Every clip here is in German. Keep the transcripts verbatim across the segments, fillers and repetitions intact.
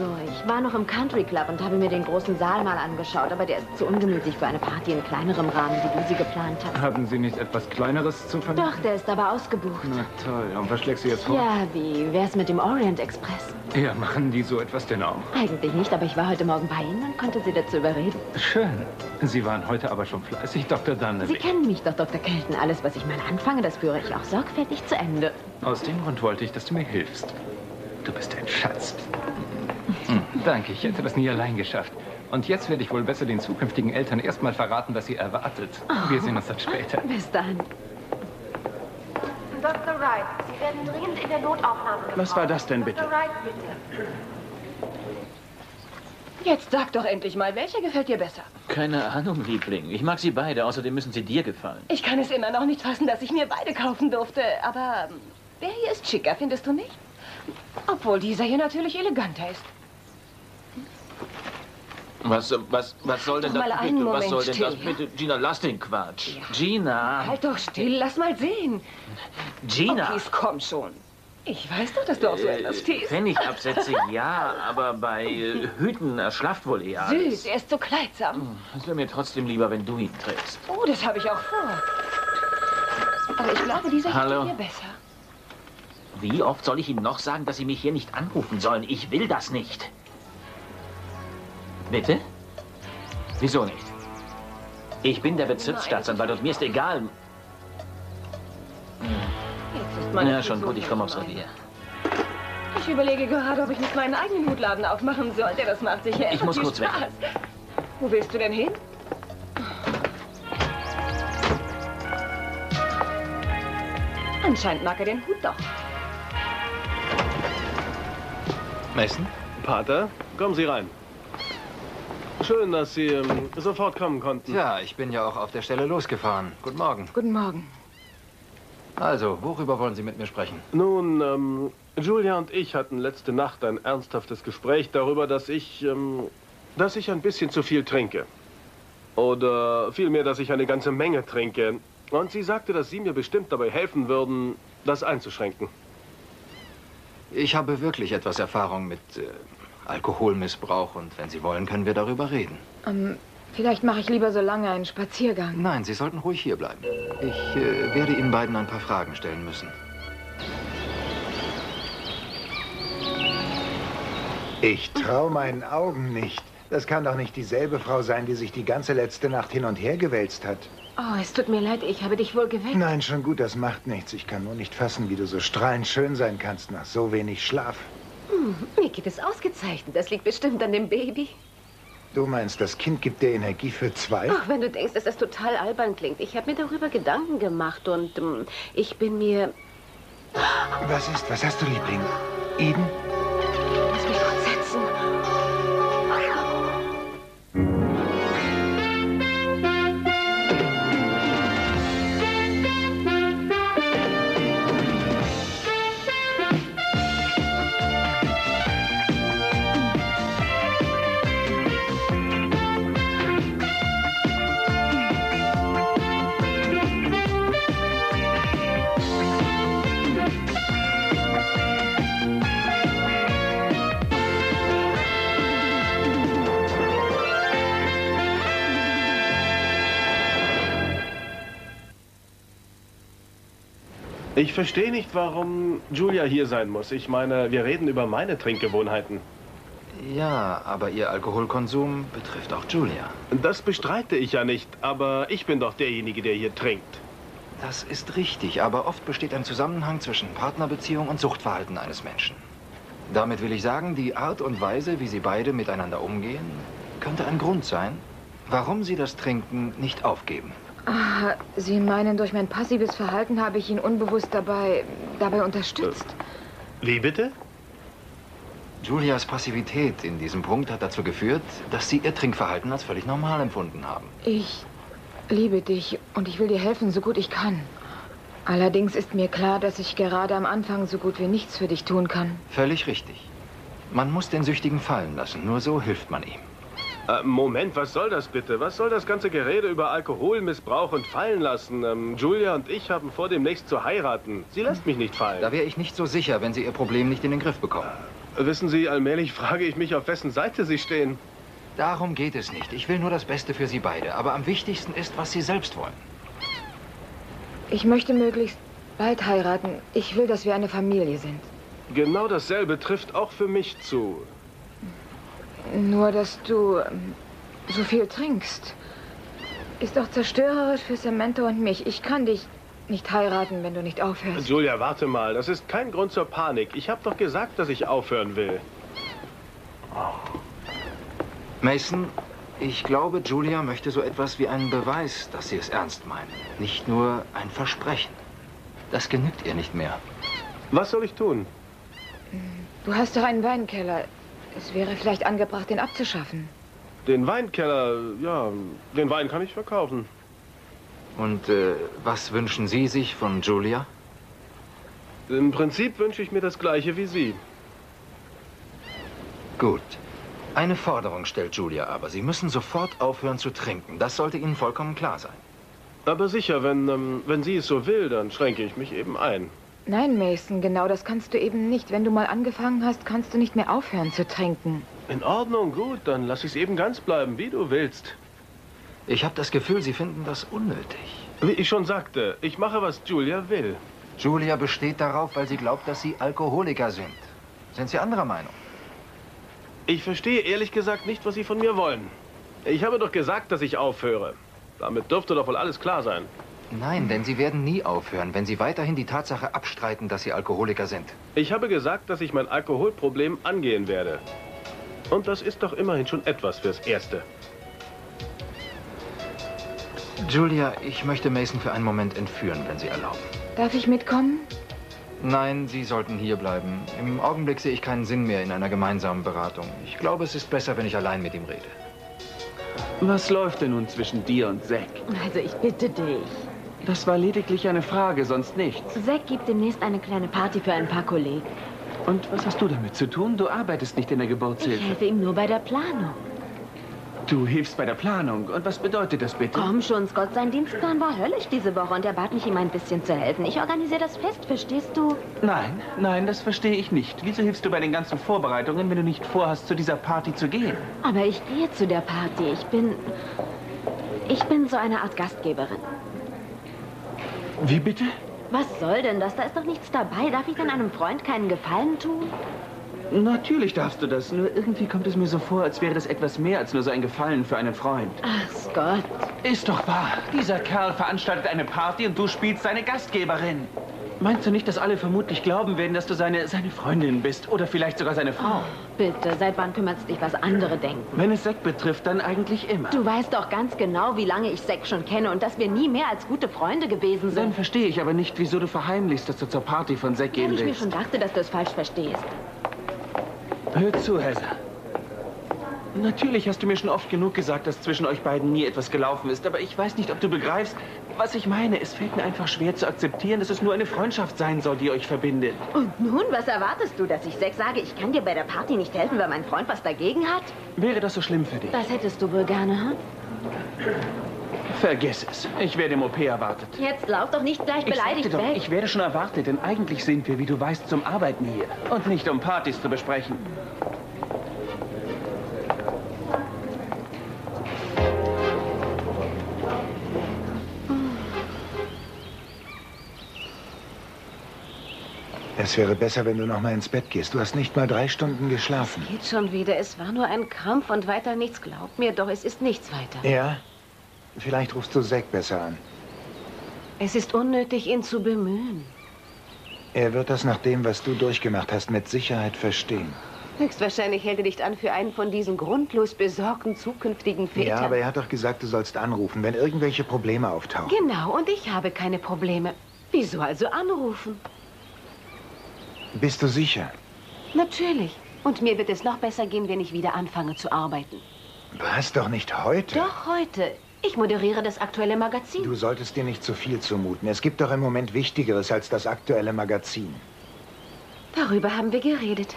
Also, ich war noch im Country Club und habe mir den großen Saal mal angeschaut, aber der ist zu ungemütlich für eine Party in kleinerem Rahmen, wie du sie geplant hast. Haben Sie nicht etwas Kleineres zu verlieren? Doch, der ist aber ausgebucht. Na toll. Und was schlägst du jetzt vor? Ja, wie wär's mit dem Orient Express? Ja, machen die so etwas denn auch? Eigentlich nicht, aber ich war heute Morgen bei Ihnen und konnte Sie dazu überreden. Schön. Sie waren heute aber schon fleißig, Doktor Dunleavy. Sie kennen mich doch, Doktor Kelton. Alles, was ich mal anfange, das führe ich auch sorgfältig zu Ende. Aus dem Grund wollte ich, dass du mir hilfst. Du bist ein Schatz. Hm, danke, ich hätte das nie allein geschafft. Und jetzt werde ich wohl besser den zukünftigen Eltern erstmal verraten, was sie erwartet. Oh. Wir sehen uns dann später. Bis dann. Doktor Wright, Sie werden dringend in der Notaufnahme gebraucht. Was war das denn bitte? Doktor Wright, bitte. Jetzt sag doch endlich mal, welcher gefällt dir besser? Keine Ahnung, Liebling. Ich mag sie beide. Außerdem müssen sie dir gefallen. Ich kann es immer noch nicht fassen, dass ich mir beide kaufen durfte. Aber ähm, der hier ist schicker, findest du nicht? Obwohl dieser hier natürlich eleganter ist. Was, was, was soll denn Doch das mal einen bitte? Was Moment soll denn das still, bitte? Gina, lass den Quatsch. Ja. Gina. Halt doch still, lass mal sehen. Gina. Okay, komm schon. Ich weiß doch, dass du auf so etwas stehst. Pfennigabsätze, ja, aber bei äh, Hüten erschlafft wohl eher alles. Süß, er ist so kleidsam. Es wäre mir trotzdem lieber, wenn du ihn trägst. Oh, das habe ich auch vor. Aber ich glaube, dieser Hallo. steht mir besser. Wie oft soll ich Ihnen noch sagen, dass Sie mich hier nicht anrufen sollen? Ich will das nicht. Bitte? Wieso nicht? Ich bin der Bezirksstaatsanwalt und mir ist egal. Jetzt ist meine Ja, schon Frisur gut, ich komme aufs vorbei. Revier. Ich überlege gerade, ob ich nicht meinen eigenen Hutladen aufmachen sollte. Das macht sicher Ich muss viel kurz weg. Spaß. Wo willst du denn hin? Anscheinend mag er den Hut doch. Mason? Pater, kommen Sie rein. Schön, dass Sie ähm, sofort kommen konnten. Ja, ich bin ja auch auf der Stelle losgefahren. Guten Morgen. Guten Morgen. Also, worüber wollen Sie mit mir sprechen? Nun, ähm, Julia und ich hatten letzte Nacht ein ernsthaftes Gespräch darüber, dass ich, ähm, dass ich ein bisschen zu viel trinke. Oder vielmehr, dass ich eine ganze Menge trinke. Und sie sagte, dass Sie mir bestimmt dabei helfen würden, das einzuschränken. Ich habe wirklich etwas Erfahrung mit äh, Alkoholmissbrauch und wenn Sie wollen, können wir darüber reden. Ähm, vielleicht mache ich lieber so lange einen Spaziergang. Nein, Sie sollten ruhig hier bleiben. Ich äh, werde Ihnen beiden ein paar Fragen stellen müssen. Ich traue meinen Augen nicht. Das kann doch nicht dieselbe Frau sein, die sich die ganze letzte Nacht hin und her gewälzt hat. Oh, es tut mir leid, ich habe dich wohl geweckt. Nein, schon gut, das macht nichts. Ich kann nur nicht fassen, wie du so strahlend schön sein kannst nach so wenig Schlaf. Hm, mir geht es ausgezeichnet. Das liegt bestimmt an dem Baby. Du meinst, das Kind gibt dir Energie für zwei? Ach, wenn du denkst, dass das total albern klingt. Ich habe mir darüber Gedanken gemacht und ähm, ich bin mir... Was ist? Was hast du, Liebling? Eden? Lass mich kurz setzen. Ich verstehe nicht, warum Julia hier sein muss. Ich meine, wir reden über meine Trinkgewohnheiten. Ja, aber Ihr Alkoholkonsum betrifft auch Julia. Das bestreite ich ja nicht, aber ich bin doch derjenige, der hier trinkt. Das ist richtig, aber oft besteht ein Zusammenhang zwischen Partnerbeziehung und Suchtverhalten eines Menschen. Damit will ich sagen, die Art und Weise, wie Sie beide miteinander umgehen, könnte ein Grund sein, warum Sie das Trinken nicht aufgeben. Ah, Sie meinen, durch mein passives Verhalten habe ich ihn unbewusst dabei, dabei unterstützt? Wie bitte? Julias Passivität in diesem Punkt hat dazu geführt, dass Sie Ihr Trinkverhalten als völlig normal empfunden haben. Ich liebe dich und ich will dir helfen, so gut ich kann. Allerdings ist mir klar, dass ich gerade am Anfang so gut wie nichts für dich tun kann. Völlig richtig. Man muss den Süchtigen fallen lassen, nur so hilft man ihm. Äh, Moment, was soll das bitte? Was soll das ganze Gerede über Alkoholmissbrauch und fallen lassen? Ähm, Julia und ich haben vor, demnächst zu heiraten. Sie lässt mich nicht fallen. Da wäre ich nicht so sicher, wenn Sie Ihr Problem nicht in den Griff bekommen. Wissen Sie, allmählich frage ich mich, auf wessen Seite Sie stehen. Darum geht es nicht. Ich will nur das Beste für Sie beide. Aber am wichtigsten ist, was Sie selbst wollen. Ich möchte möglichst bald heiraten. Ich will, dass wir eine Familie sind. Genau dasselbe trifft auch für mich zu. Nur, dass du ähm, so viel trinkst, ist doch zerstörerisch für Samantha und mich. Ich kann dich nicht heiraten, wenn du nicht aufhörst. Julia, warte mal. Das ist kein Grund zur Panik. Ich habe doch gesagt, dass ich aufhören will. Mason, ich glaube, Julia möchte so etwas wie einen Beweis, dass sie es ernst meinen. Nicht nur ein Versprechen. Das genügt ihr nicht mehr. Was soll ich tun? Du hast doch einen Weinkeller. Es wäre vielleicht angebracht, den abzuschaffen. Den Weinkeller, ja, den Wein kann ich verkaufen. Und äh, was wünschen Sie sich von Julia? Im Prinzip wünsche ich mir das Gleiche wie Sie. Gut. Eine Forderung stellt Julia aber. Sie müssen sofort aufhören zu trinken. Das sollte Ihnen vollkommen klar sein. Aber sicher, wenn, ähm, wenn sie es so will, dann schränke ich mich eben ein. Nein, Mason, genau das kannst du eben nicht. Wenn du mal angefangen hast, kannst du nicht mehr aufhören zu trinken. In Ordnung, gut, dann lass ich es eben ganz bleiben, wie du willst. Ich habe das Gefühl, Sie finden das unnötig. Wie ich schon sagte, ich mache, was Julia will. Julia besteht darauf, weil sie glaubt, dass Sie Alkoholiker sind. Sind Sie anderer Meinung? Ich verstehe ehrlich gesagt nicht, was Sie von mir wollen. Ich habe doch gesagt, dass ich aufhöre. Damit dürfte doch wohl alles klar sein. Nein, denn Sie werden nie aufhören, wenn Sie weiterhin die Tatsache abstreiten, dass Sie Alkoholiker sind. Ich habe gesagt, dass ich mein Alkoholproblem angehen werde. Und das ist doch immerhin schon etwas fürs Erste. Julia, ich möchte Mason für einen Moment entführen, wenn Sie erlauben. Darf ich mitkommen? Nein, Sie sollten hier bleiben. Im Augenblick sehe ich keinen Sinn mehr in einer gemeinsamen Beratung. Ich glaube, es ist besser, wenn ich allein mit ihm rede. Was läuft denn nun zwischen dir und Zack? Also ich bitte dich. Das war lediglich eine Frage, sonst nichts. Zack gibt demnächst eine kleine Party für ein paar Kollegen. Und was hast du damit zu tun? Du arbeitest nicht in der Ich Geburtshilfe. helfe ihm nur bei der Planung. Du hilfst bei der Planung. Und was bedeutet das bitte? Komm schon, Scott, sein Dienstplan war höllisch diese Woche und er bat mich, ihm ein bisschen zu helfen. Ich organisiere das Fest, verstehst du? Nein, nein, das verstehe ich nicht. Wieso hilfst du bei den ganzen Vorbereitungen, wenn du nicht vorhast, zu dieser Party zu gehen? Aber ich gehe zu der Party. Ich bin... Ich bin so eine Art Gastgeberin. Wie bitte? Was soll denn das? Da ist doch nichts dabei. Darf ich denn einem Freund keinen Gefallen tun? Natürlich darfst du das. Nur irgendwie kommt es mir so vor, als wäre das etwas mehr als nur so ein Gefallen für einen Freund. Ach, Scott. Ist doch wahr. Dieser Kerl veranstaltet eine Party und du spielst seine Gastgeberin. Meinst du nicht, dass alle vermutlich glauben werden, dass du seine, seine Freundin bist? Oder vielleicht sogar seine Frau? Oh, bitte, seit wann kümmert es dich, was andere denken? Wenn es Zack betrifft, dann eigentlich immer. Du weißt doch ganz genau, wie lange ich Zack schon kenne und dass wir nie mehr als gute Freunde gewesen sind. Dann verstehe ich aber nicht, wieso du verheimlichst, dass du zur Party von Zack gehen Weil ich mir willst. schon dachte, dass du es falsch verstehst. Hör zu, Heather. Natürlich hast du mir schon oft genug gesagt, dass zwischen euch beiden nie etwas gelaufen ist. Aber ich weiß nicht, ob du begreifst, was ich meine. Es fällt mir einfach schwer zu akzeptieren, dass es nur eine Freundschaft sein soll, die euch verbindet. Und nun, was erwartest du, dass ich Zack sage, ich kann dir bei der Party nicht helfen, weil mein Freund was dagegen hat? Wäre das so schlimm für dich? Das hättest du wohl gerne, hm? Vergiss es. Ich werde im O P erwartet. Jetzt lauf doch nicht gleich Ich beleidigt sagte doch, weg. ich werde schon erwartet, denn eigentlich sind wir, wie du weißt, zum Arbeiten hier. Und nicht um Partys zu besprechen. Es wäre besser, wenn du noch mal ins Bett gehst. Du hast nicht mal drei Stunden geschlafen. Geht schon wieder. Es war nur ein Krampf und weiter nichts. Glaub mir doch, es ist nichts weiter. Ja? Vielleicht rufst du Zack besser an. Es ist unnötig, ihn zu bemühen. Er wird das nach dem, was du durchgemacht hast, mit Sicherheit verstehen. Höchstwahrscheinlich hält er dich an für einen von diesen grundlos besorgten zukünftigen Vätern. Ja, aber er hat doch gesagt, du sollst anrufen, wenn irgendwelche Probleme auftauchen. Genau, und ich habe keine Probleme. Wieso also anrufen? Bist du sicher? Natürlich. Und mir wird es noch besser gehen, wenn ich wieder anfange zu arbeiten. Was, doch nicht heute? Doch heute. Ich moderiere das aktuelle Magazin. Du solltest dir nicht zu viel zumuten. Es gibt doch im Moment Wichtigeres als das aktuelle Magazin. Darüber haben wir geredet.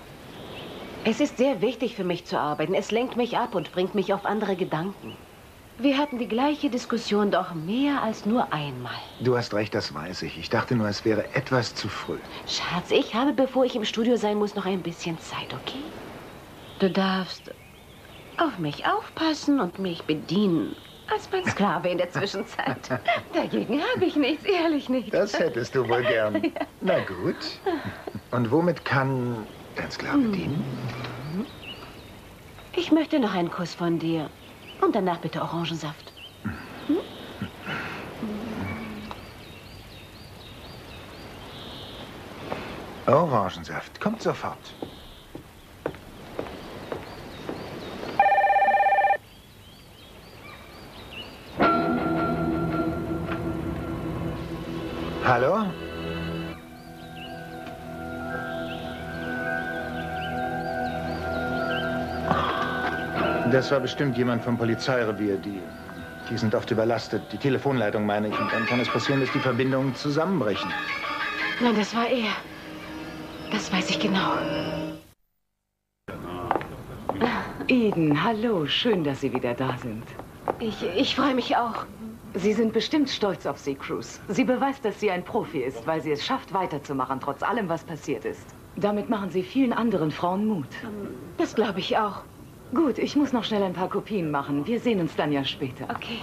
Es ist sehr wichtig für mich zu arbeiten. Es lenkt mich ab und bringt mich auf andere Gedanken. Wir hatten die gleiche Diskussion doch mehr als nur einmal. Du hast recht, das weiß ich. Ich dachte nur, es wäre etwas zu früh. Schatz, ich habe, bevor ich im Studio sein muss, noch ein bisschen Zeit, okay? Du darfst auf mich aufpassen und mich bedienen. Als mein Sklave in der Zwischenzeit. Dagegen habe ich nichts, ehrlich nicht. Das hättest du wohl gern. Ja. Na gut. Und womit kann dein Sklave dienen? Ich möchte noch einen Kuss von dir. Und danach bitte Orangensaft. Hm? Orangensaft. Kommt sofort. Hallo? Das war bestimmt jemand vom Polizeirevier. Die, die sind oft überlastet. Die Telefonleitung, meine ich. Und dann kann es passieren, dass die Verbindungen zusammenbrechen. Nein, das war er. Das weiß ich genau. Eden, hallo. Schön, dass Sie wieder da sind. Ich, ich freue mich auch. Sie sind bestimmt stolz auf Sie, Cruz. Sie beweist, dass sie ein Profi ist, weil sie es schafft, weiterzumachen, trotz allem, was passiert ist. Damit machen Sie vielen anderen Frauen Mut. Das glaube ich auch. Gut, ich muss noch schnell ein paar Kopien machen. Wir sehen uns dann ja später. Okay.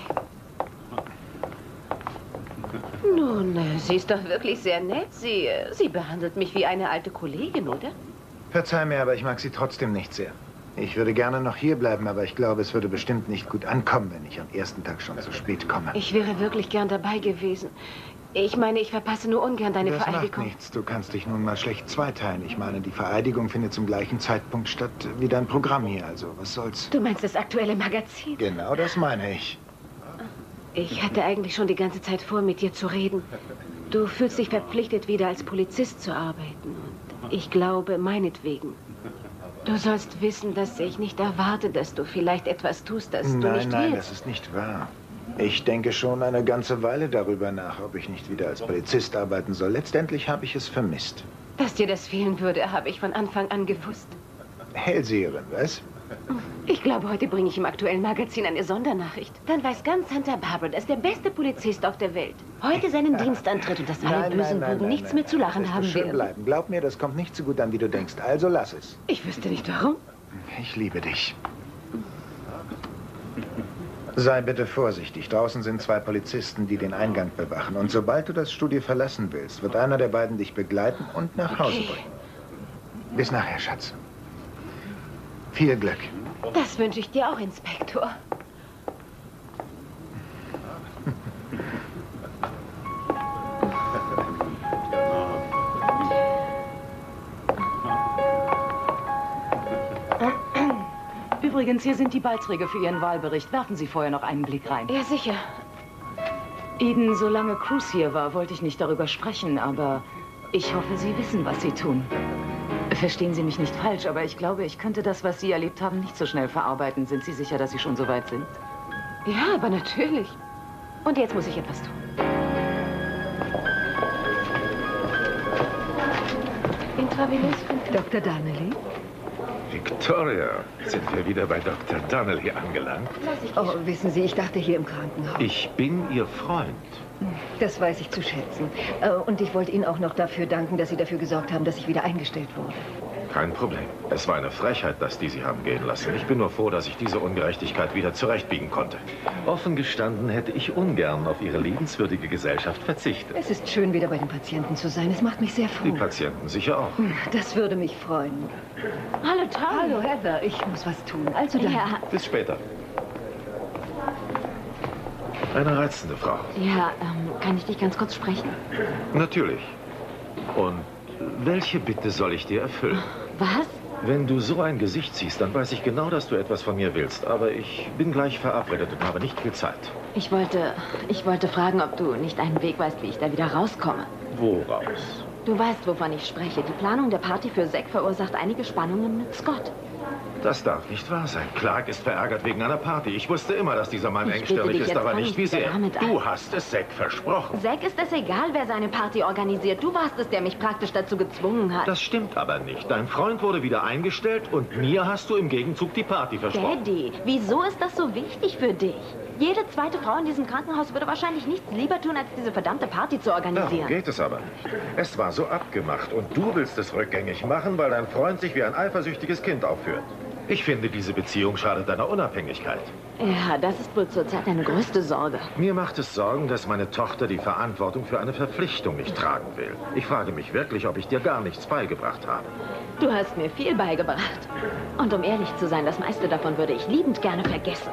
Nun, sie ist doch wirklich sehr nett. Sie, sie behandelt mich wie eine alte Kollegin, oder? Verzeih mir, aber ich mag sie trotzdem nicht sehr. Ich würde gerne noch hier bleiben, aber ich glaube, es würde bestimmt nicht gut ankommen, wenn ich am ersten Tag schon so spät komme. Ich wäre wirklich gern dabei gewesen. Ich meine, ich verpasse nur ungern deine das Vereidigung. Das macht nichts. Du kannst dich nun mal schlecht zweiteilen. Ich meine, die Vereidigung findet zum gleichen Zeitpunkt statt wie dein Programm hier. Also, was soll's? Du meinst das aktuelle Magazin? Genau, das meine ich. Ich hatte eigentlich schon die ganze Zeit vor, mit dir zu reden. Du fühlst dich verpflichtet, wieder als Polizist zu arbeiten. Und ich glaube, meinetwegen. Du sollst wissen, dass ich nicht erwarte, dass du vielleicht etwas tust, das nein, du nicht Nein, nein, willst. das ist nicht wahr. Ich denke schon eine ganze Weile darüber nach, ob ich nicht wieder als Polizist arbeiten soll. Letztendlich habe ich es vermisst. Dass dir das fehlen würde, habe ich von Anfang an gewusst. Hellseherin, was? Ich glaube, heute bringe ich im aktuellen Magazin eine Sondernachricht. Dann weiß ganz Santa Barbara, dass der beste Polizist auf der Welt heute seinen Dienst antritt und dass alle Nein, bösen nein, nein, Buben nein, nichts nein, mehr zu nein, lachen das haben muss schön werden. bleiben. Glaub mir, das kommt nicht so gut an, wie du denkst. Also lass es. Ich wüsste nicht, warum. Ich liebe dich. Sei bitte vorsichtig. Draußen sind zwei Polizisten, die den Eingang bewachen. Und sobald du das Studio verlassen willst, wird einer der beiden dich begleiten und nach Hause Okay. bringen. Bis nachher, Schatz. Viel Glück. Das wünsche ich dir auch, Inspektor. Übrigens, hier sind die Beiträge für Ihren Wahlbericht. Werfen Sie vorher noch einen Blick rein. Ja, sicher. Eden, solange Cruz hier war, wollte ich nicht darüber sprechen, aber ich hoffe, Sie wissen, was Sie tun. Verstehen Sie mich nicht falsch, aber ich glaube, ich könnte das, was Sie erlebt haben, nicht so schnell verarbeiten. Sind Sie sicher, dass Sie schon so weit sind? Ja, aber natürlich. Und jetzt muss ich etwas tun. Intravenös fünf. Doktor Donnelly? Victoria, sind wir wieder bei Doktor Donnelly angelangt? Oh, wissen Sie, ich dachte hier im Krankenhaus. Ich bin Ihr Freund. Das weiß ich zu schätzen. Äh, Und ich wollte Ihnen auch noch dafür danken, dass Sie dafür gesorgt haben, dass ich wieder eingestellt wurde. Kein Problem. Es war eine Frechheit, dass die Sie haben gehen lassen. Ich bin nur froh, dass ich diese Ungerechtigkeit wieder zurechtbiegen konnte. Offen gestanden hätte ich ungern auf Ihre liebenswürdige Gesellschaft verzichtet. Es ist schön, wieder bei den Patienten zu sein. Es macht mich sehr Die froh. Patienten sicher auch. Das würde mich freuen. Hallo, Tom. Hallo, Heather. Ich muss was tun. Also dann. Ja, Bis später. Eine reizende Frau. ja ähm, kann ich dich ganz kurz sprechen? Natürlich. Und welche Bitte soll ich dir erfüllen? Was? Wenn du so ein Gesicht ziehst, dann weiß ich genau, dass du etwas von mir willst. Aber ich bin gleich verabredet und habe nicht viel Zeit. Ich wollte, ich wollte fragen, ob du nicht einen Weg weißt, wie ich da wieder rauskomme. Woraus? Du weißt, wovon ich spreche. Die Planung der Party für Zack verursacht einige Spannungen mit Scott. Das darf nicht wahr sein. Clark ist verärgert wegen einer Party. Ich wusste immer, dass dieser Mann Ich bitte engstirnig dich, ist, jetzt aber fang nicht nicht wie sehr. damit an. Du hast es Zack versprochen. Zack ist es egal, wer seine Party organisiert. Du warst es, der mich praktisch dazu gezwungen hat. Das stimmt aber nicht. Dein Freund wurde wieder eingestellt und mir hast du im Gegenzug die Party versprochen. Daddy, wieso ist das so wichtig für dich? Jede zweite Frau in diesem Krankenhaus würde wahrscheinlich nichts lieber tun, als diese verdammte Party zu organisieren. Darum geht es aber nicht. Es war so abgemacht und du willst es rückgängig machen, weil dein Freund sich wie ein eifersüchtiges Kind aufführt. Ich finde, diese Beziehung schadet deiner Unabhängigkeit. Ja, das ist wohl zurzeit deine größte Sorge. Mir macht es Sorgen, dass meine Tochter die Verantwortung für eine Verpflichtung nicht tragen will. Ich frage mich wirklich, ob ich dir gar nichts beigebracht habe. Du hast mir viel beigebracht. Und um ehrlich zu sein, das meiste davon würde ich liebend gerne vergessen.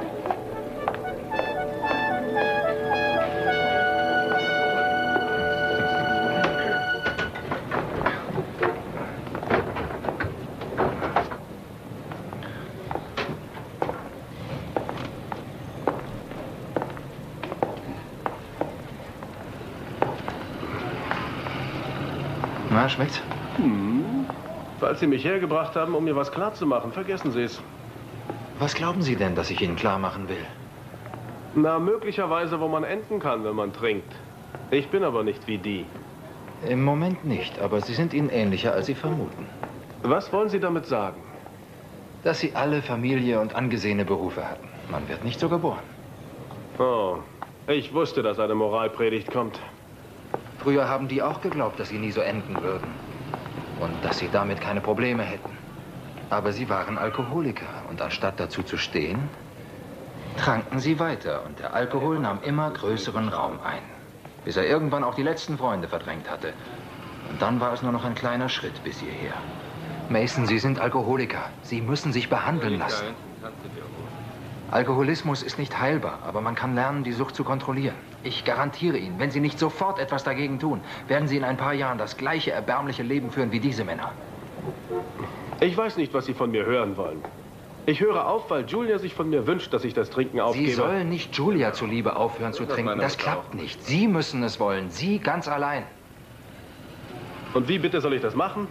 Na, schmeckt's? Hm. Falls Sie mich hergebracht haben, um mir was klarzumachen, vergessen Sie es. Was glauben Sie denn, dass ich Ihnen klar machen will? Na, möglicherweise, wo man enden kann, wenn man trinkt. Ich bin aber nicht wie die. Im Moment nicht, aber Sie sind Ihnen ähnlicher, als Sie vermuten. Was wollen Sie damit sagen? Dass Sie alle Familie und angesehene Berufe hatten. Man wird nicht so geboren. Oh, ich wusste, dass eine Moralpredigt kommt. Früher haben die auch geglaubt, dass sie nie so enden würden. Und dass sie damit keine Probleme hätten. Aber sie waren Alkoholiker. Und anstatt dazu zu stehen, tranken sie weiter. Und der Alkohol nahm immer größeren Raum ein. Bis er irgendwann auch die letzten Freunde verdrängt hatte. Und dann war es nur noch ein kleiner Schritt bis hierher. Mason, Sie sind Alkoholiker. Sie müssen sich behandeln lassen. Alkoholismus ist nicht heilbar, aber man kann lernen, die Sucht zu kontrollieren. Ich garantiere Ihnen, wenn Sie nicht sofort etwas dagegen tun, werden Sie in ein paar Jahren das gleiche erbärmliche Leben führen wie diese Männer. Ich weiß nicht, was Sie von mir hören wollen. Ich höre auf, weil Julia sich von mir wünscht, dass ich das Trinken aufgebe. Sie sollen nicht Julia zuliebe aufhören zu trinken. Das klappt nicht. Sie müssen es wollen. Sie ganz allein. Und wie bitte soll ich das machen?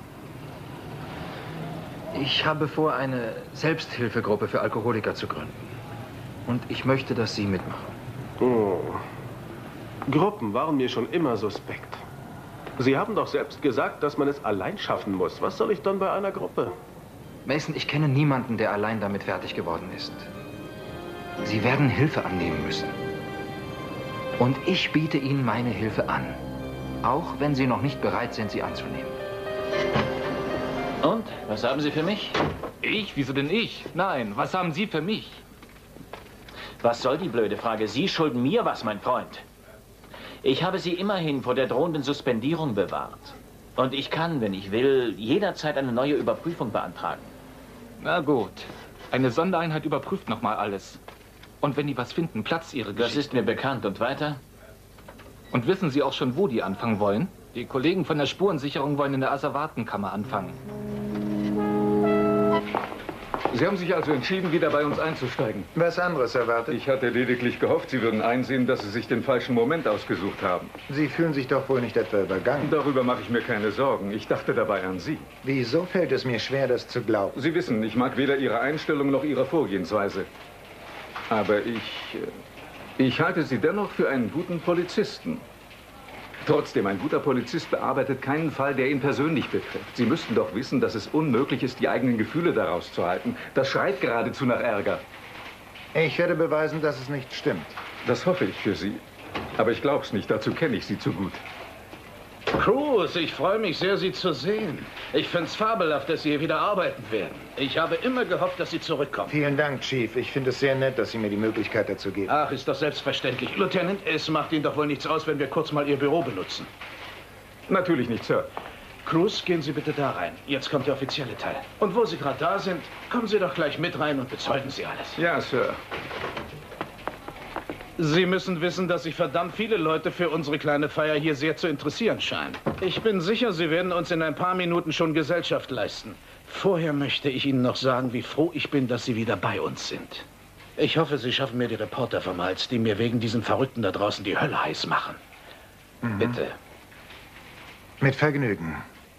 Ich habe vor, eine Selbsthilfegruppe für Alkoholiker zu gründen. Und ich möchte, dass Sie mitmachen. Oh. Gruppen waren mir schon immer suspekt. Sie haben doch selbst gesagt, dass man es allein schaffen muss. Was soll ich dann bei einer Gruppe? Mason, ich kenne niemanden, der allein damit fertig geworden ist. Sie werden Hilfe annehmen müssen. Und ich biete Ihnen meine Hilfe an. Auch wenn Sie noch nicht bereit sind, sie anzunehmen. Und? Was haben Sie für mich? Ich? Wieso denn ich? Nein, was haben Sie für mich? Was soll die blöde Frage? Sie schulden mir was, mein Freund. Ich habe Sie immerhin vor der drohenden Suspendierung bewahrt. Und ich kann, wenn ich will, jederzeit eine neue Überprüfung beantragen. Na gut. Eine Sondereinheit überprüft nochmal alles. Und wenn die was finden, platzt Ihre Geschichte. Das ist mir bekannt. Und weiter? Und wissen Sie auch schon, wo die anfangen wollen? Die Kollegen von der Spurensicherung wollen in der Asservatenkammer anfangen. Sie haben sich also entschieden, wieder bei uns einzusteigen. Was anderes erwartet? Ich hatte lediglich gehofft, Sie würden einsehen, dass Sie sich den falschen Moment ausgesucht haben. Sie fühlen sich doch wohl nicht etwa übergangen. Darüber mache ich mir keine Sorgen. Ich dachte dabei an Sie. Wieso fällt es mir schwer, das zu glauben? Sie wissen, ich mag weder Ihre Einstellung noch Ihre Vorgehensweise. Aber ich... Ich halte Sie dennoch für einen guten Polizisten. Trotzdem, ein guter Polizist bearbeitet keinen Fall, der ihn persönlich betrifft. Sie müssten doch wissen, dass es unmöglich ist, die eigenen Gefühle daraus zu halten. Das schreit geradezu nach Ärger. Ich werde beweisen, dass es nicht stimmt. Das hoffe ich für Sie. Aber ich glaube es nicht. Dazu kenne ich Sie zu gut. Cruz, ich freue mich sehr, Sie zu sehen. Ich finde es fabelhaft, dass Sie hier wieder arbeiten werden. Ich habe immer gehofft, dass Sie zurückkommen. Vielen Dank, Chief. Ich finde es sehr nett, dass Sie mir die Möglichkeit dazu geben. Ach, ist doch selbstverständlich. Lieutenant, es macht Ihnen doch wohl nichts aus, wenn wir kurz mal Ihr Büro benutzen. Natürlich nicht, Sir. Cruz, gehen Sie bitte da rein. Jetzt kommt der offizielle Teil. Und wo Sie gerade da sind, kommen Sie doch gleich mit rein und bezeugen Sie alles. Ja, Sir. Sie müssen wissen, dass sich verdammt viele Leute für unsere kleine Feier hier sehr zu interessieren scheinen. Ich bin sicher, Sie werden uns in ein paar Minuten schon Gesellschaft leisten. Vorher möchte ich Ihnen noch sagen, wie froh ich bin, dass Sie wieder bei uns sind. Ich hoffe, Sie schaffen mir die Reporter vom Hals, die mir wegen diesen Verrückten da draußen die Hölle heiß machen. Mhm. Bitte. Mit Vergnügen.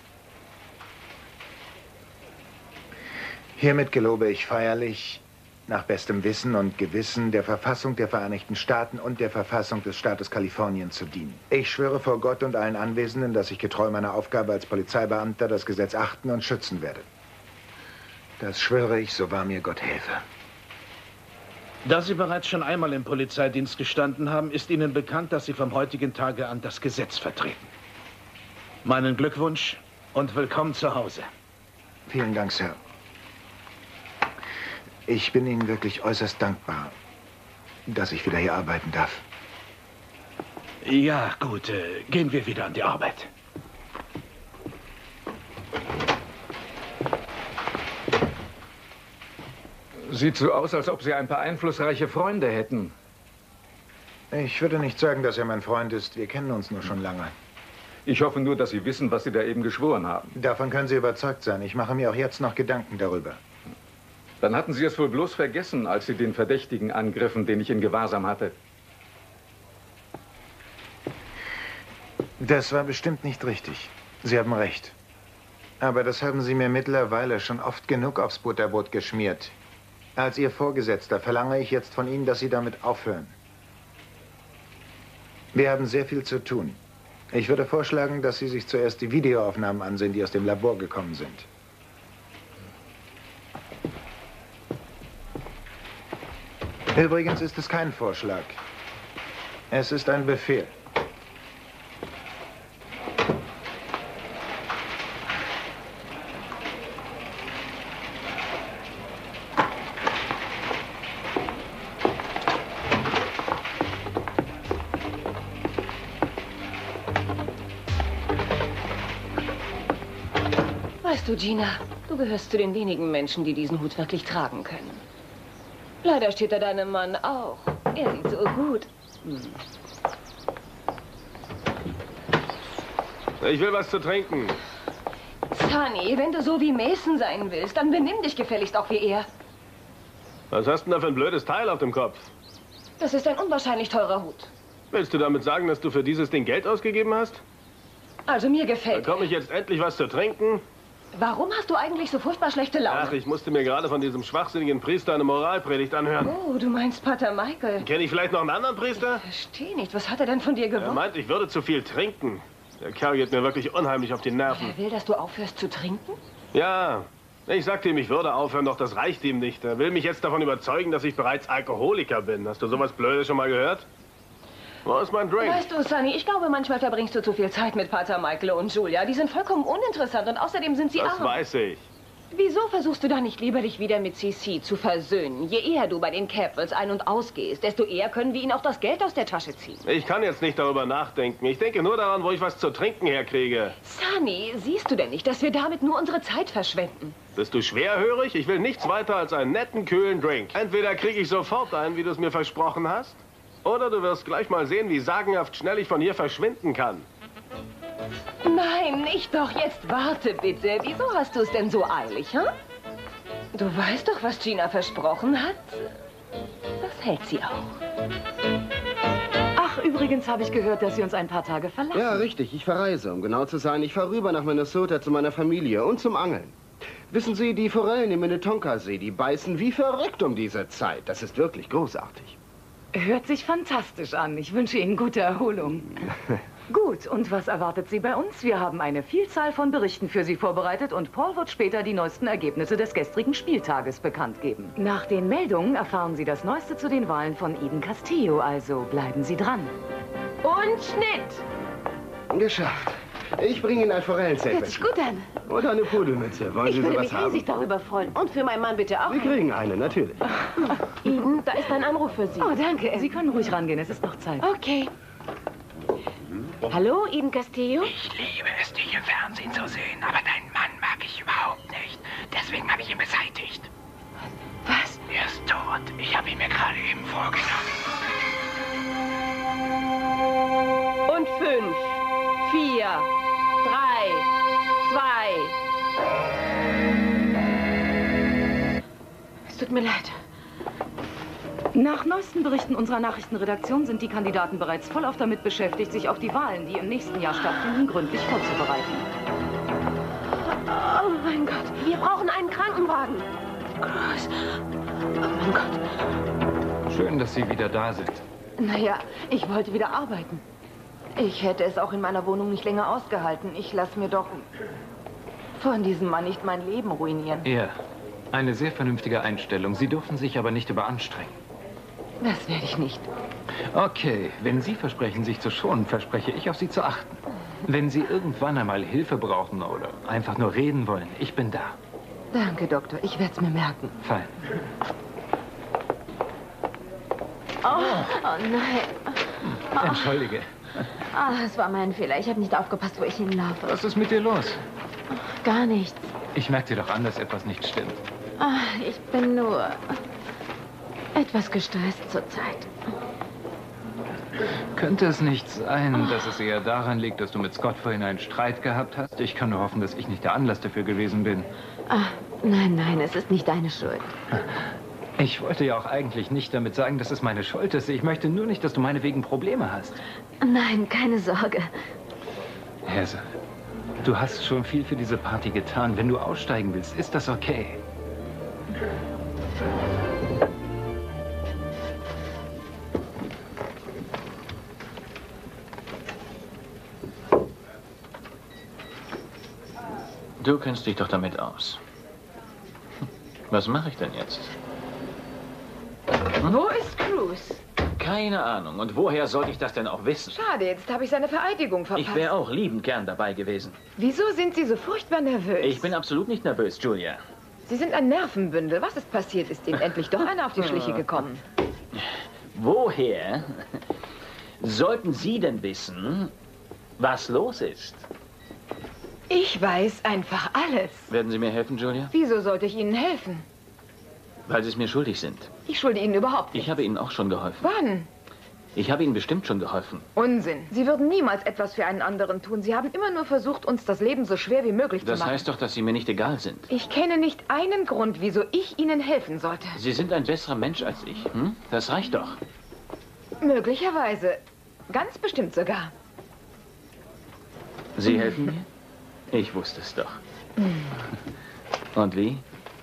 Hiermit gelobe ich feierlich, nach bestem Wissen und Gewissen der Verfassung der Vereinigten Staaten und der Verfassung des Staates Kalifornien zu dienen. Ich schwöre vor Gott und allen Anwesenden, dass ich getreu meiner Aufgabe als Polizeibeamter das Gesetz achten und schützen werde. Das schwöre ich, so wahr mir Gott helfe. Da Sie bereits schon einmal im Polizeidienst gestanden haben, ist Ihnen bekannt, dass Sie vom heutigen Tage an das Gesetz vertreten. Meinen Glückwunsch und willkommen zu Hause. Vielen Dank, Sir. Ich bin Ihnen wirklich äußerst dankbar, dass ich wieder hier arbeiten darf. Ja, gut. Äh, gehen wir wieder an die Arbeit. Sieht so aus, als ob Sie ein paar einflussreiche Freunde hätten. Ich würde nicht sagen, dass er mein Freund ist. Wir kennen uns nur schon lange. Ich hoffe nur, dass Sie wissen, was Sie da eben geschworen haben. Davon können Sie überzeugt sein. Ich mache mir auch jetzt noch Gedanken darüber. Dann hatten Sie es wohl bloß vergessen, als Sie den Verdächtigen angriffen, den ich in Gewahrsam hatte. Das war bestimmt nicht richtig. Sie haben recht. Aber das haben Sie mir mittlerweile schon oft genug aufs Butterbrot geschmiert. Als Ihr Vorgesetzter verlange ich jetzt von Ihnen, dass Sie damit aufhören. Wir haben sehr viel zu tun. Ich würde vorschlagen, dass Sie sich zuerst die Videoaufnahmen ansehen, die aus dem Labor gekommen sind. Übrigens ist es kein Vorschlag. Es ist ein Befehl. Weißt du, Gina, du gehörst zu den wenigen Menschen, die diesen Hut wirklich tragen können. Leider steht da deinem Mann auch. Er sieht so gut. Hm. Ich will was zu trinken. Sunny, wenn du so wie Mason sein willst, dann benimm dich gefälligst auch wie er. Was hast du denn da für ein blödes Teil auf dem Kopf? Das ist ein unwahrscheinlich teurer Hut. Willst du damit sagen, dass du für dieses Ding Geld ausgegeben hast? Also mir gefällt. Bekomme ich jetzt endlich was zu trinken? Warum hast du eigentlich so furchtbar schlechte Laune? Ach, ich musste mir gerade von diesem schwachsinnigen Priester eine Moralpredigt anhören. Oh, du meinst Pater Michael. Kenne ich vielleicht noch einen anderen Priester? Ich verstehe nicht. Was hat er denn von dir gewollt? Er meint, ich würde zu viel trinken. Der Kerl geht mir wirklich unheimlich auf die Nerven. Er will, dass du aufhörst zu trinken? Ja, ich sagte ihm, ich würde aufhören, doch das reicht ihm nicht. Er will mich jetzt davon überzeugen, dass ich bereits Alkoholiker bin. Hast du sowas Blödes schon mal gehört? Wo ist mein Drink? Weißt du, Sunny, ich glaube, manchmal verbringst du zu viel Zeit mit Pater Michael und Julia. Die sind vollkommen uninteressant und außerdem sind sie Das arm. weiß ich. Wieso versuchst du da nicht lieber, dich wieder mit C C zu versöhnen? Je eher du bei den Capwells ein- und ausgehst, desto eher können wir ihnen auch das Geld aus der Tasche ziehen. Ich kann jetzt nicht darüber nachdenken. Ich denke nur daran, wo ich was zu trinken herkriege. Sunny, siehst du denn nicht, dass wir damit nur unsere Zeit verschwenden? Bist du schwerhörig? Ich will nichts weiter als einen netten, kühlen Drink. Entweder kriege ich sofort einen, wie du es mir versprochen hast, oder du wirst gleich mal sehen, wie sagenhaft schnell ich von hier verschwinden kann. Nein, nicht doch. Jetzt warte bitte. Wieso hast du es denn so eilig, hm? Du weißt doch, was Gina versprochen hat. Das hält sie auch. Ach, übrigens habe ich gehört, dass Sie uns ein paar Tage verlassen. Ja, richtig. Ich verreise. Um genau zu sein, ich fahre rüber nach Minnesota zu meiner Familie und zum Angeln. Wissen Sie, die Forellen im Minnetonka-See, die beißen wie verrückt um diese Zeit. Das ist wirklich großartig. Hört sich fantastisch an. Ich wünsche Ihnen gute Erholung. Gut, und was erwartet Sie bei uns? Wir haben eine Vielzahl von Berichten für Sie vorbereitet und Paul wird später die neuesten Ergebnisse des gestrigen Spieltages bekannt geben. Nach den Meldungen erfahren Sie das Neueste zu den Wahlen von Eden Castillo, also bleiben Sie dran. Und Schnitt! Geschafft. Ich bringe Ihnen ein Forellensteak. Hört sich gut an. Und eine Pudelmütze. Wollen Ich Sie würde sowas mich haben? riesig darüber freuen. Und für meinen Mann bitte auch. Sie kriegen eine, natürlich. Eden, da ist ein Anruf für Sie. Oh, danke. Sie können ruhig rangehen, es ist noch Zeit. Okay. Hallo, Eden Castillo? Ich liebe es, dich im Fernsehen zu sehen, aber deinen Mann mag ich überhaupt nicht. Deswegen habe ich ihn beseitigt. Was? Er ist tot. Ich habe ihn mir gerade eben vorgenommen. Und fünf, vier, drei, zwei. Es tut mir leid. Nach neuesten Berichten unserer Nachrichtenredaktion sind die Kandidaten bereits vollauf damit beschäftigt, sich auf die Wahlen, die im nächsten Jahr stattfinden, gründlich vorzubereiten. Oh mein Gott, wir brauchen einen Krankenwagen. Gross. Oh mein Gott. Schön, dass Sie wieder da sind. Naja, ich wollte wieder arbeiten. Ich hätte es auch in meiner Wohnung nicht länger ausgehalten. Ich lasse mir doch von diesem Mann nicht mein Leben ruinieren. Ja, eine sehr vernünftige Einstellung. Sie dürfen sich aber nicht überanstrengen. Das werde ich nicht. Okay, wenn Sie versprechen, sich zu schonen, verspreche ich, auf Sie zu achten. Wenn Sie irgendwann einmal Hilfe brauchen oder einfach nur reden wollen, ich bin da. Danke, Doktor. Ich werde es mir merken. Fein. Oh, oh nein. Oh. Entschuldige. Ah, es war mein Fehler. Ich habe nicht aufgepasst, wo ich hinlaufe. Was ist mit dir los? Gar nichts. Ich merke dir doch an, dass etwas nicht stimmt. Ah, ich bin nur etwas gestresst zurzeit. Könnte es nicht sein, dass es eher daran liegt, dass du mit Scott vorhin einen Streit gehabt hast? Ich kann nur hoffen, dass ich nicht der Anlass dafür gewesen bin. Ah, nein, nein, es ist nicht deine Schuld. Ich wollte ja auch eigentlich nicht damit sagen, dass es meine Schuld ist. Ich möchte nur nicht, dass du meinetwegen Probleme hast. Nein, keine Sorge. Hazel, du hast schon viel für diese Party getan. Wenn du aussteigen willst, ist das okay. Du kennst dich doch damit aus. Was mache ich denn jetzt? Hm? Wo ist Cruz? Keine Ahnung. Und woher sollte ich das denn auch wissen? Schade, jetzt habe ich seine Vereidigung verpasst. Ich wäre auch liebend gern dabei gewesen. Wieso sind Sie so furchtbar nervös? Ich bin absolut nicht nervös, Julia. Sie sind ein Nervenbündel. Was ist passiert? Ist Ihnen endlich doch einer auf die Schliche gekommen? Woher sollten Sie denn wissen, was los ist? Ich weiß einfach alles. Werden Sie mir helfen, Julia? Wieso sollte ich Ihnen helfen? Weil Sie es mir schuldig sind. Ich schulde Ihnen überhaupt nichts. Ich habe Ihnen auch schon geholfen. Wann? Ich habe Ihnen bestimmt schon geholfen. Unsinn. Sie würden niemals etwas für einen anderen tun. Sie haben immer nur versucht, uns das Leben so schwer wie möglich Das zu machen. heißt doch, dass Sie mir nicht egal sind. Ich kenne nicht einen Grund, wieso ich Ihnen helfen sollte. Sie sind ein besserer Mensch als ich. Hm? Das reicht doch. Möglicherweise. Ganz bestimmt sogar. Sie helfen mir? Ich wusste es doch. Und wie?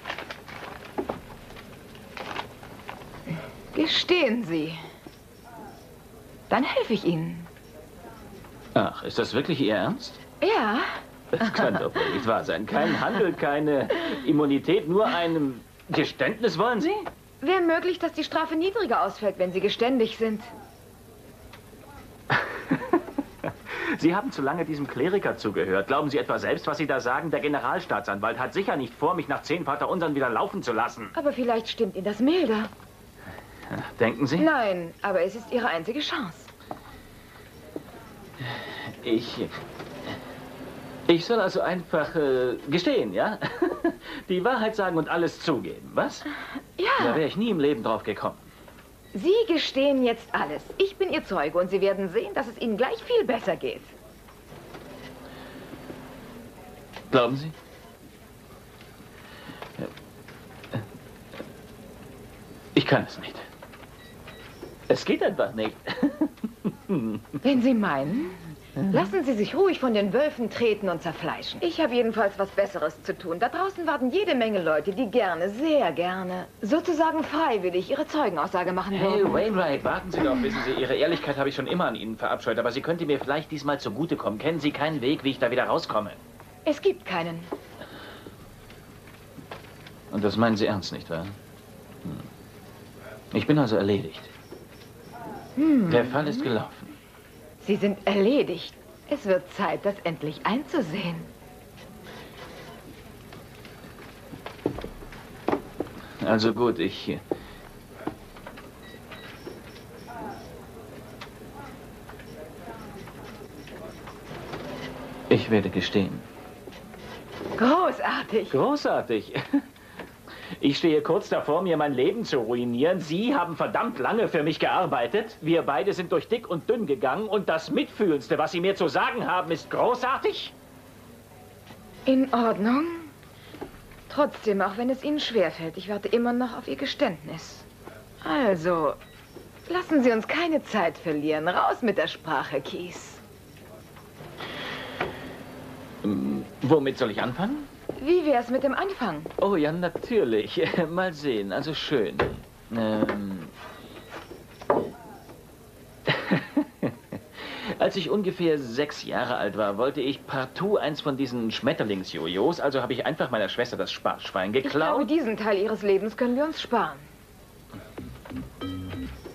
Gestehen Sie. Dann helfe ich Ihnen. Ach, ist das wirklich Ihr Ernst? Ja. Das kann doch wohl nicht wahr sein. Kein Handel, keine Immunität, nur ein Geständnis wollen Sie? Wäre möglich, dass die Strafe niedriger ausfällt, wenn Sie geständig sind. Sie haben zu lange diesem Kleriker zugehört. Glauben Sie etwa selbst, was Sie da sagen? Der Generalstaatsanwalt hat sicher nicht vor, mich nach zehn Vaterunsern wieder laufen zu lassen. Aber vielleicht stimmt Ihnen das milder. Denken Sie? Nein, aber es ist Ihre einzige Chance. Ich... Ich soll also einfach äh, gestehen, ja? Die Wahrheit sagen und alles zugeben, was? Ja. Da wäre ich nie im Leben drauf gekommen. Sie gestehen jetzt alles. Ich bin Ihr Zeuge und Sie werden sehen, dass es Ihnen gleich viel besser geht. Glauben Sie? Ich kann es nicht. Es geht einfach nicht. Wenn Sie meinen, lassen Sie sich ruhig von den Wölfen treten und zerfleischen. Ich habe jedenfalls was Besseres zu tun. Da draußen warten jede Menge Leute, die gerne, sehr gerne, sozusagen freiwillig ihre Zeugenaussage machen Hey, würden. Wainwright, warten Sie doch. Wissen Sie, Ihre Ehrlichkeit habe ich schon immer an Ihnen verabscheut. Aber sie könnte mir vielleicht diesmal zugutekommen. Kennen Sie keinen Weg, wie ich da wieder rauskomme? Es gibt keinen. Und das meinen Sie ernst, nicht wahr? Hm. Ich bin also erledigt. Hm. Der Fall ist gelaufen. Sie sind erledigt. Es wird Zeit, das endlich einzusehen. Also gut, ich... Ich werde gestehen. Großartig. Großartig. Ich stehe kurz davor, mir mein Leben zu ruinieren. Sie haben verdammt lange für mich gearbeitet. Wir beide sind durch dick und dünn gegangen. Und das Mitfühlendste, was Sie mir zu sagen haben, ist großartig. In Ordnung. Trotzdem, auch wenn es Ihnen schwerfällt, ich warte immer noch auf Ihr Geständnis. Also, lassen Sie uns keine Zeit verlieren. Raus mit der Sprache, Keith. Ähm, womit soll ich anfangen? Wie wär's mit dem Anfang? Oh ja, natürlich. Mal sehen, also schön. Ähm... Als ich ungefähr sechs Jahre alt war, wollte ich partout eins von diesen Schmetterlingsjojos, also habe ich einfach meiner Schwester das Spaßschwein geklaut. Ich glaube, diesen Teil Ihres Lebens können wir uns sparen.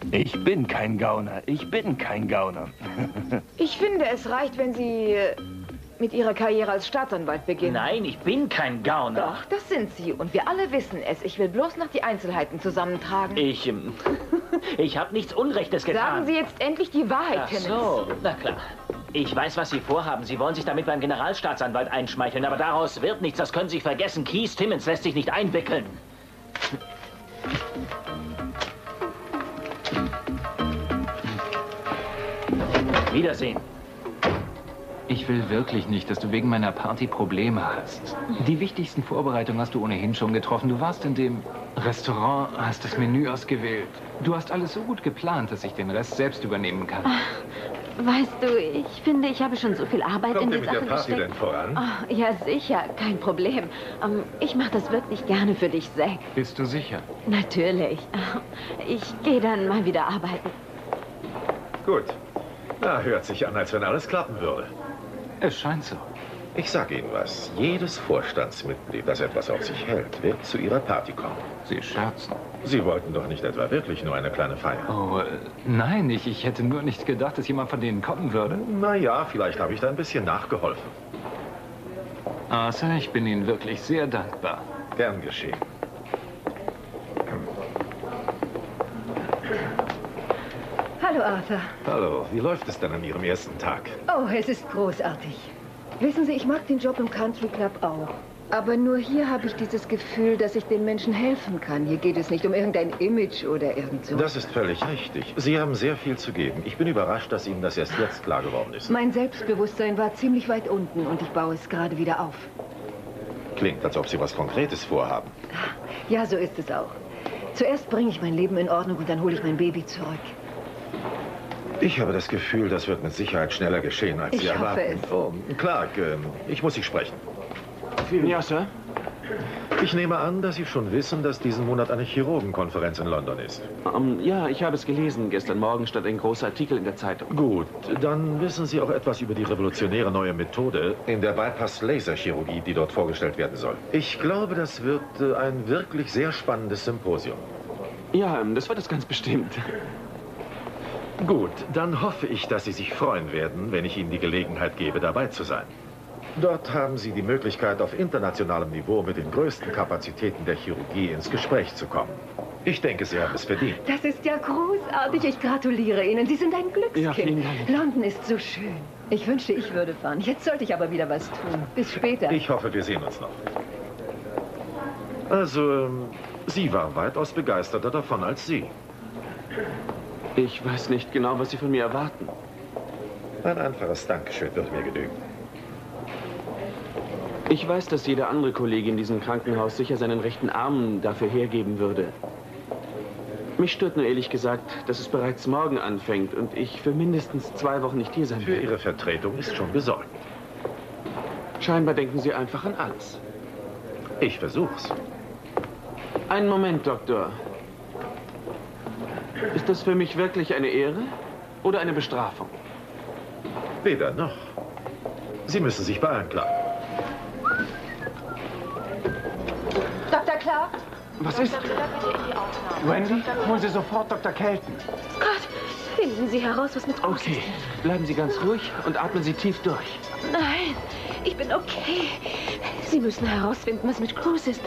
Ich bin kein Gauner. Ich bin kein Gauner. Ich finde, es reicht, wenn Sie äh, mit Ihrer Karriere als Staatsanwalt beginnen. Nein, ich bin kein Gauner. Doch, das sind Sie. Und wir alle wissen es. Ich will bloß noch die Einzelheiten zusammentragen. Ich, ähm, ich habe nichts Unrechtes getan. Sagen Sie jetzt endlich die Wahrheit, Ach Timmons. so, na klar. Ich weiß, was Sie vorhaben. Sie wollen sich damit beim Generalstaatsanwalt einschmeicheln, aber daraus wird nichts. Das können Sie vergessen. Keith Timmons lässt sich nicht einwickeln. Wiedersehen. Ich will wirklich nicht, dass du wegen meiner Party Probleme hast. Die wichtigsten Vorbereitungen hast du ohnehin schon getroffen. Du warst in dem Restaurant, hast das Menü ausgewählt. Du hast alles so gut geplant, dass ich den Rest selbst übernehmen kann. Ach, weißt du, ich finde, ich habe schon so viel Arbeit Kommt in die ihr mit Sache der Party gesteckt. denn voran? Oh, ja, sicher, kein Problem. Ähm, ich mache das wirklich gerne für dich, Zack. Bist du sicher? Natürlich. Ich gehe dann mal wieder arbeiten. Gut. Na, hört sich an, als wenn alles klappen würde. Es scheint so. Ich sage Ihnen was. Jedes Vorstandsmitglied, das etwas auf sich hält, wird zu Ihrer Party kommen. Sie scherzen. Sie wollten doch nicht etwa wirklich nur eine kleine Feier? Oh, äh, nein, ich, ich hätte nur nicht gedacht, dass jemand von denen kommen würde. Na ja, vielleicht habe ich da ein bisschen nachgeholfen. Arthur, ich bin Ihnen wirklich sehr dankbar. Gern geschehen. Hallo, Arthur. Hallo, wie läuft es denn an Ihrem ersten Tag? Oh, es ist großartig. Wissen Sie, ich mag den Job im Country Club auch. Aber nur hier habe ich dieses Gefühl, dass ich den Menschen helfen kann. Hier geht es nicht um irgendein Image oder irgend so. Das ist völlig richtig. Sie haben sehr viel zu geben. Ich bin überrascht, dass Ihnen das erst jetzt klar geworden ist. Mein Selbstbewusstsein war ziemlich weit unten und ich baue es gerade wieder auf. Klingt, als ob Sie was Konkretes vorhaben. Ja, so ist es auch. Zuerst bringe ich mein Leben in Ordnung und dann hole ich mein Baby zurück. Ich habe das Gefühl, das wird mit Sicherheit schneller geschehen, als Ich Sie hoffe erwarten. es. Oh, Clark, äh, ich muss Sie sprechen. Ja, Sir? Ich nehme an, dass Sie schon wissen, dass diesen Monat eine Chirurgenkonferenz in London ist. Um, ja, ich habe es gelesen. Gestern Morgen stand ein großer Artikel in der Zeitung. Gut, dann wissen Sie auch etwas über die revolutionäre neue Methode in der Bypass-Laserchirurgie, die dort vorgestellt werden soll. Ich glaube, das wird äh, ein wirklich sehr spannendes Symposium. Ja, das wird es ganz bestimmt. Gut, dann hoffe ich, dass Sie sich freuen werden, wenn ich Ihnen die Gelegenheit gebe, dabei zu sein. Dort haben Sie die Möglichkeit, auf internationalem Niveau mit den größten Kapazitäten der Chirurgie ins Gespräch zu kommen. Ich denke, Sie haben es verdient. Das ist ja großartig. Ich gratuliere Ihnen. Sie sind ein Glückskind. Ja, vielen Dank. London ist so schön. Ich wünschte, ich würde fahren. Jetzt sollte ich aber wieder was tun. Bis später. Ich hoffe, wir sehen uns noch. Also, ähm, Sie war weitaus begeisterter davon als Sie. Ich weiß nicht genau, was Sie von mir erwarten. Ein einfaches Dankeschön würde mir genügen. Ich weiß, dass jeder andere Kollege in diesem Krankenhaus sicher seinen rechten Arm dafür hergeben würde. Mich stört nur ehrlich gesagt, dass es bereits morgen anfängt und ich für mindestens zwei Wochen nicht hier sein Für werde. Ihre Vertretung ist schon gesorgt. Scheinbar denken Sie einfach an alles. Ich versuch's. Einen Moment, Doktor. Ist das für mich wirklich eine Ehre oder eine Bestrafung? Weder noch. Sie müssen sich beeilen, Clark. Doktor Clark? Was ist? Wendy, holen Sie sofort Doktor Kelton. Gott, finden Sie heraus, was mit Cruz Okay, ist. bleiben Sie ganz ruhig und atmen Sie tief durch. Nein, ich bin okay. Sie müssen herausfinden, was mit Cruz ist.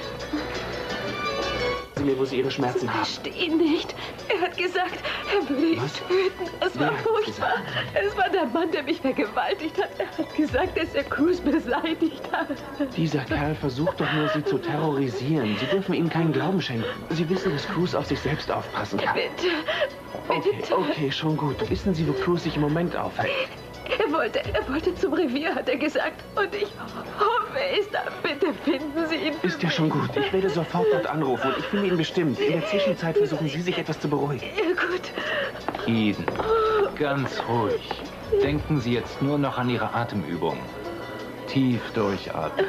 Sie mir, wo Sie Ihre Schmerzen Sie haben. verstehen nicht. Er hat gesagt, er würde ihn Was? töten. Das war Wer hat furchtbar. Es war der Mann, der mich vergewaltigt hat. Er hat gesagt, dass er Cruz beseitigt hat. Dieser Kerl versucht doch nur, Sie zu terrorisieren. Sie dürfen ihm keinen Glauben schenken. Sie wissen, dass Cruz auf sich selbst aufpassen kann. Bitte, Okay, bitte. okay, schon gut. Wissen Sie, wo Cruz sich im Moment aufhält? Er wollte, er wollte zum Revier, hat er gesagt. Und ich hoffe, er ist da. Bitte finden Sie ihn. Ist ja schon gut. Ich werde sofort dort anrufen und ich finde ihn bestimmt. In der Zwischenzeit versuchen Sie, sich etwas zu beruhigen. Ja, gut. Eden, ganz ruhig. Denken Sie jetzt nur noch an Ihre Atemübung. Tief durchatmen.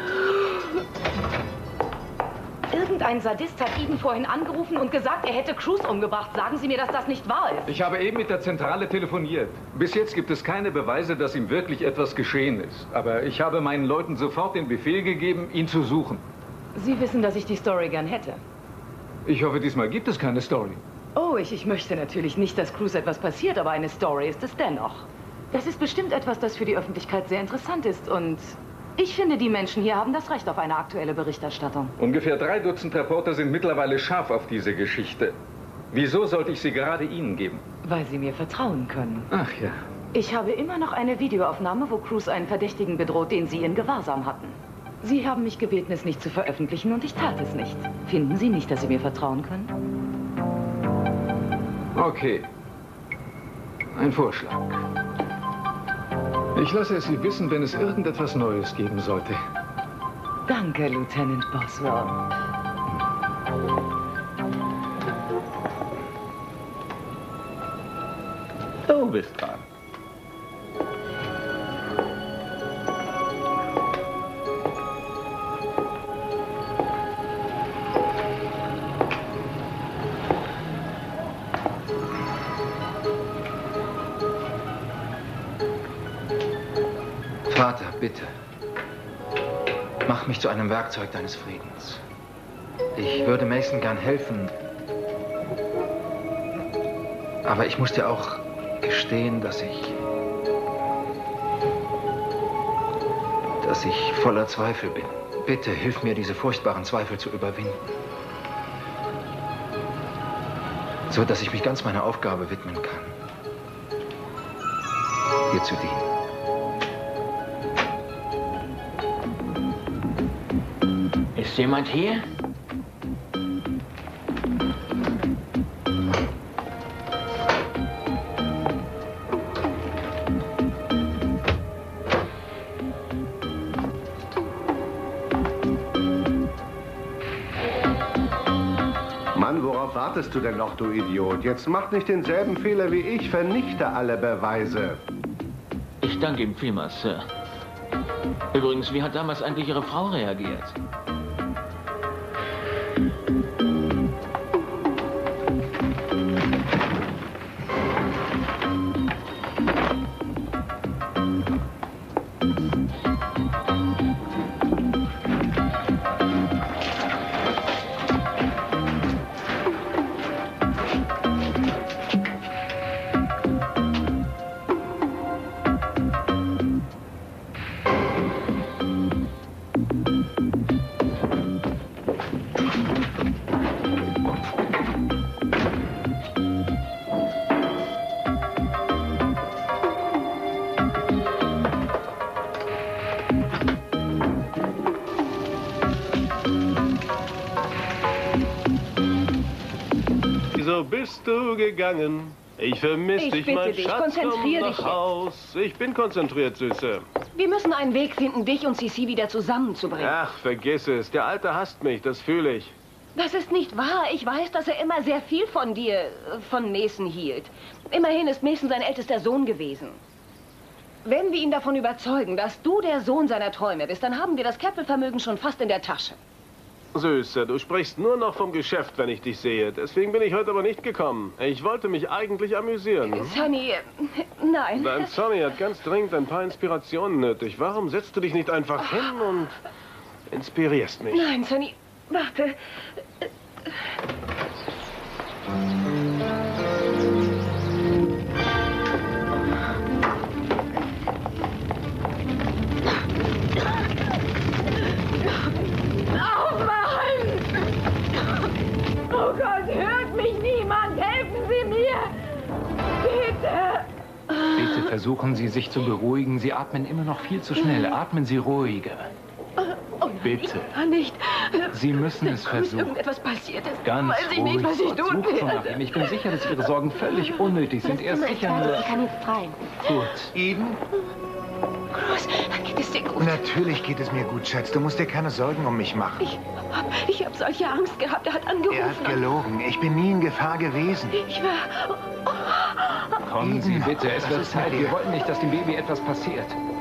Irgendein Sadist hat Eden vorhin angerufen und gesagt, er hätte Cruz umgebracht. Sagen Sie mir, dass das nicht wahr ist. Ich habe eben mit der Zentrale telefoniert. Bis jetzt gibt es keine Beweise, dass ihm wirklich etwas geschehen ist. Aber ich habe meinen Leuten sofort den Befehl gegeben, ihn zu suchen. Sie wissen, dass ich die Story gern hätte. Ich hoffe, diesmal gibt es keine Story. Oh, ich, ich möchte natürlich nicht, dass Cruz etwas passiert, aber eine Story ist es dennoch. Das ist bestimmt etwas, das für die Öffentlichkeit sehr interessant ist und ich finde, die Menschen hier haben das Recht auf eine aktuelle Berichterstattung. Ungefähr drei Dutzend Reporter sind mittlerweile scharf auf diese Geschichte. Wieso sollte ich sie gerade Ihnen geben? Weil Sie mir vertrauen können. Ach ja. Ich habe immer noch eine Videoaufnahme, wo Cruz einen Verdächtigen bedroht, den Sie in Gewahrsam hatten. Sie haben mich gebeten, es nicht zu veröffentlichen und ich tat es nicht. Finden Sie nicht, dass Sie mir vertrauen können? Okay. Ein Vorschlag. Ich lasse es Sie wissen, wenn es irgendetwas Neues geben sollte. Danke, Lieutenant Boswell. Du bist dran. Vater, bitte. Mach mich zu einem Werkzeug deines Friedens. Ich würde Mason gern helfen. Aber ich muss dir auch gestehen, dass ich... dass ich voller Zweifel bin. Bitte, hilf mir, diese furchtbaren Zweifel zu überwinden. So, dass ich mich ganz meiner Aufgabe widmen kann. Dir zu dienen. Ist jemand hier? Mann, worauf wartest du denn noch, du Idiot? Jetzt mach nicht denselben Fehler wie ich. Vernichte alle Beweise. Ich danke ihm vielmals, Sir. Übrigens, wie hat damals eigentlich Ihre Frau reagiert? Wieso bist du gegangen? Ich vermisse dich, bitte mein dich, Schatz, komm konzentrier nach dich jetzt. Haus. Ich bin konzentriert, Süße. Wir müssen einen Weg finden, dich und Sissi wieder zusammenzubringen. Ach, vergiss es. Der Alte hasst mich, das fühle ich. Das ist nicht wahr. Ich weiß, dass er immer sehr viel von dir, äh, von Mason hielt. Immerhin ist Mason sein ältester Sohn gewesen. Wenn wir ihn davon überzeugen, dass du der Sohn seiner Träume bist, dann haben wir das Keppel-Vermögen schon fast in der Tasche. Süße, du sprichst nur noch vom Geschäft, wenn ich dich sehe. Deswegen bin ich heute aber nicht gekommen. Ich wollte mich eigentlich amüsieren. Hm? Sonny, äh, nein. Dein Sonny hat ganz dringend ein paar Inspirationen nötig. Warum setzt du dich nicht einfach hin und inspirierst mich? Nein, Sonny, warte. Oh Gott, hört mich niemand! Helfen Sie mir! Bitte! Bitte versuchen Sie, sich zu beruhigen. Sie atmen immer noch viel zu schnell. Atmen Sie ruhiger. Oh, Bitte. Ich kann nicht. Sie müssen es Wenn versuchen. irgendetwas passiert ist, Ganz weiß ich ruhig. nicht, was ich Gott, tun sucht schon nach werde. ihm. Ich bin sicher, dass Ihre Sorgen völlig unnötig sind. Er ist sicher nur... Ich kann ihn befreien. Gut. Eden? Cruz, geht es dir gut? Natürlich geht es mir gut, Schatz. Du musst dir keine Sorgen um mich machen. Ich hab, ich hab solche Angst gehabt. Er hat angerufen. Er hat gelogen. Ich bin nie in Gefahr gewesen. Ich war... Kommen Sie bitte, es Was wird ist mit Zeit. dir? Wir wollen nicht, dass dem Baby etwas passiert.